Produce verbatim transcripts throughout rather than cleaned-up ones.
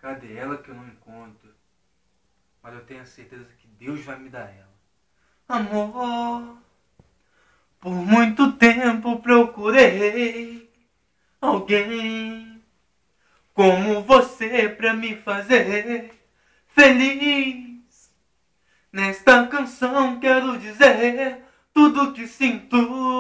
Cadê ela que eu não encontro? Mas eu tenho a certeza que Deus vai me dar ela. Amor, por muito tempo procurei alguém como você pra me fazer feliz. Nesta canção quero dizer tudo que sinto.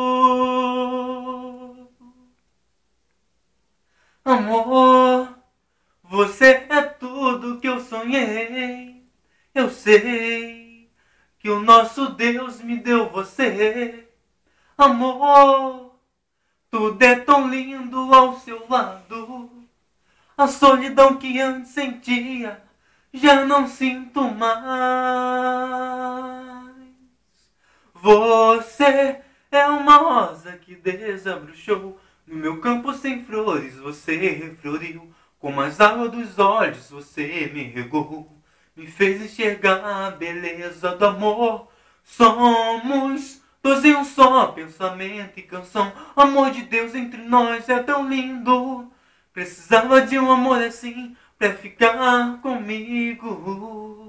Amor, você é tudo que eu sonhei. Eu sei que o nosso Deus me deu você. Amor, tudo é tão lindo ao seu lado. A solidão que antes sentia já não sinto mais. Você é uma rosa que desabrochou no meu campo sem flores. Você refloriu como as águas dos olhos. Você me regou, me fez enxergar a beleza do amor. Somos dois em um só, pensamento e canção. Amor de Deus entre nós é tão lindo. Precisava de um amor assim pra ficar comigo.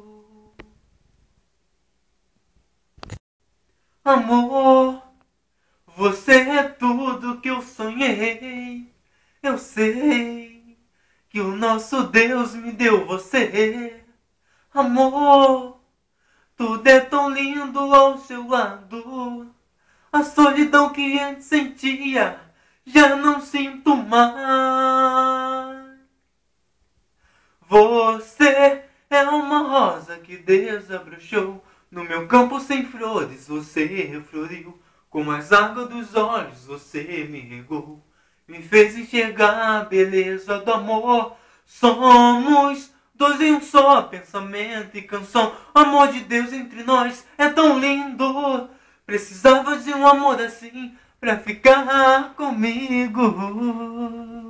Amor, você é tudo que eu sonhei. Eu sei que o nosso Deus me deu você. Amor, tudo é tão lindo ao seu lado. A solidão que antes sentia já não sinto mais. Você é uma rosa que desabrochou no meu campo sem flores. Você refloriu como as águas dos olhos. Você me regou, me fez enxergar a beleza do amor. Somos dois em um só, pensamento e canção. Amor de Deus entre nós é tão lindo. Precisava de um amor assim pra ficar comigo.